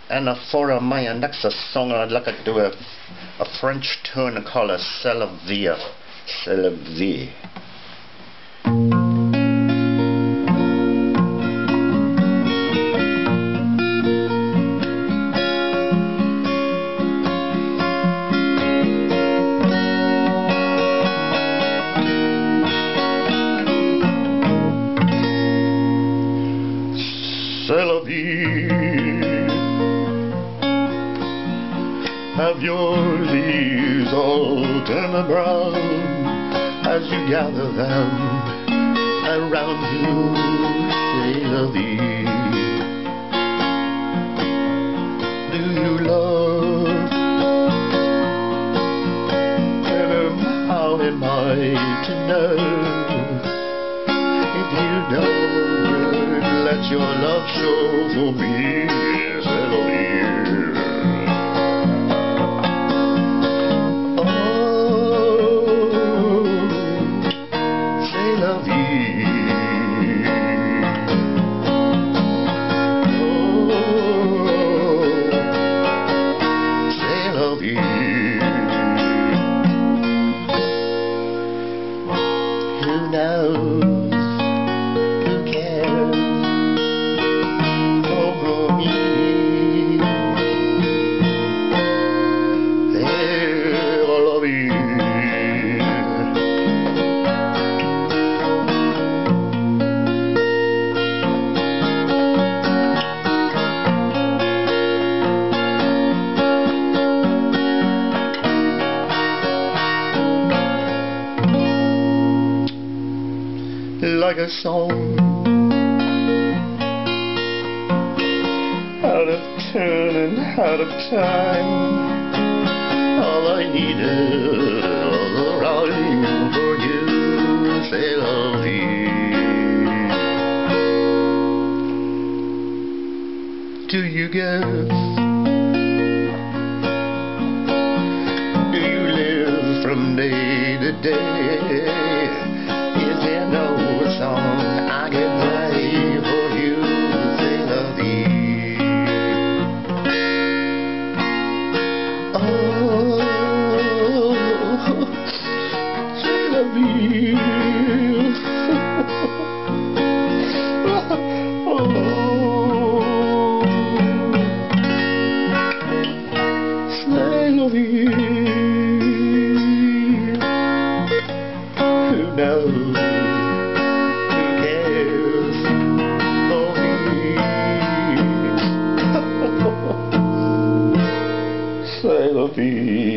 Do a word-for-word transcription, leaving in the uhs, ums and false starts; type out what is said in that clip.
And uh, for uh, my uh, next uh, song, I'd like to do a, a French tune called C'est la vie. C'est la vie. C'est la vie. Have your leaves all turned brown as you gather them around you. C'est la vie. Do you love? And how am I to know? If you don't, let your love show for me. C'est la vie. Who knows? Who cares for me? C'est la vie. Like a song out of tune and out of time, all I needed was a rhyme for you. C'est la vie. Do you guess? Do you live from day to day? Is there no song I can play for you? C'est la vie. Oh, c'est la vie. Oh, c'est la vie. Who knows? C'est la vie.